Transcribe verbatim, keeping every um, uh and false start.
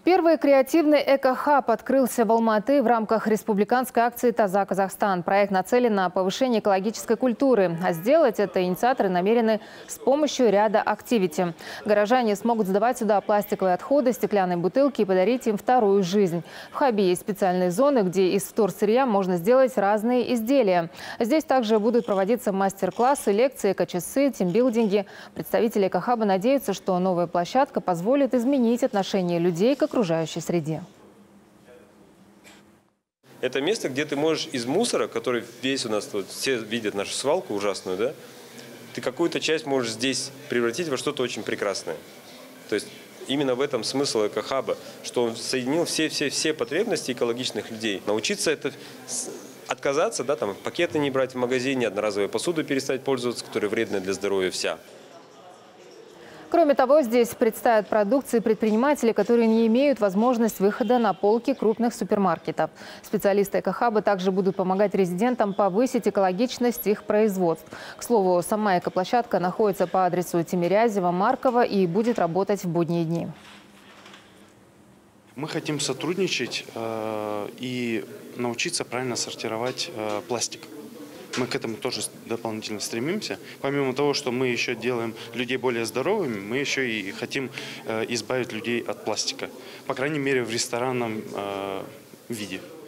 Первый креативный эко-хаб открылся в Алматы в рамках республиканской акции «Таза Казахстан». Проект нацелен на повышение экологической культуры. А сделать это инициаторы намерены с помощью ряда активити. Горожане смогут сдавать сюда пластиковые отходы, стеклянные бутылки и подарить им вторую жизнь. В хабе есть специальные зоны, где из вторсырья можно сделать разные изделия. Здесь также будут проводиться мастер-классы, лекции, эко-часы, тимбилдинги. Представители эко-хаба надеются, что новая площадка позволит изменить отношение людей к окружающей среде. Это место, где ты можешь из мусора, который весь у нас, вот, все видят нашу свалку ужасную, да, ты какую-то часть можешь здесь превратить во что-то очень прекрасное. То есть именно в этом смысл эко-хаба, что он соединил все-все-все потребности экологичных людей. Научиться это отказаться, да, там, пакеты не брать в магазине, одноразовую посуду перестать пользоваться, которая вредная для здоровья вся. Кроме того, здесь представят продукции предпринимателей, которые не имеют возможности выхода на полки крупных супермаркетов. Специалисты эко-хаба также будут помогать резидентам повысить экологичность их производств. К слову, сама экоплощадка находится по адресу Тимирязева, Маркова и будет работать в будние дни. Мы хотим сотрудничать э, и научиться правильно сортировать э, пластик. Мы к этому тоже дополнительно стремимся. Помимо того, что мы еще делаем людей более здоровыми, мы еще и хотим э, избавить людей от пластика. По крайней мере, в ресторанном э, виде.